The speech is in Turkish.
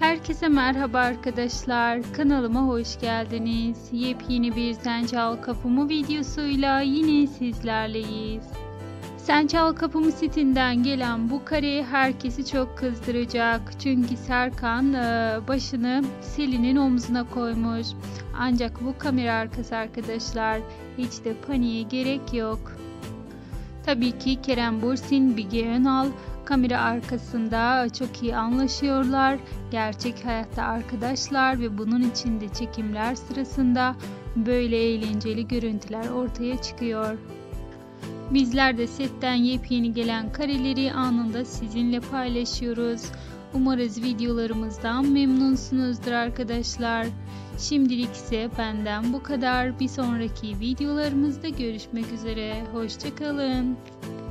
Herkese merhaba arkadaşlar. Kanalıma hoş geldiniz. Yepyeni bir Sen Çal Kapımı videosuyla yine sizlerleyiz. Sen Çal Kapımı sitinden gelen bu kare herkesi çok kızdıracak. Çünkü Serkan başını Selin'in omzuna koymuş. Ancak bu kamera arkası arkadaşlar, hiç de paniğe gerek yok. Tabii ki Kerem Bürsin, Bige Önal kamera arkasında çok iyi anlaşıyorlar. Gerçek hayatta arkadaşlar ve bunun içinde çekimler sırasında böyle eğlenceli görüntüler ortaya çıkıyor. Bizler de setten yepyeni gelen kareleri anında sizinle paylaşıyoruz. Umarız videolarımızdan memnunsunuzdur arkadaşlar. Şimdilik ise benden bu kadar. Bir sonraki videolarımızda görüşmek üzere. Hoşça kalın.